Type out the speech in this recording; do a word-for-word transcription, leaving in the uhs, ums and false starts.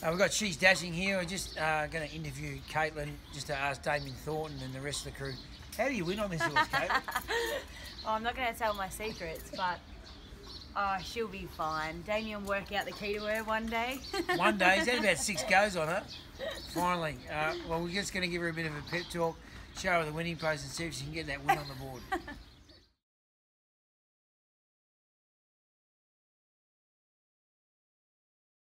Uh, we've got Sheezdashing here. We're just uh, going to interview Katelyn, just to ask Damien Thornton and the rest of the crew, how do you win on this horse, Katelyn? Well, I'm not going to tell my secrets, but oh, she'll be fine. Damien will work out the key to her one day. One day. He's had about six goes on her. Finally. Uh, well, we're just going to give her a bit of a pep talk, show her the winning post and see if she can get that win on the board.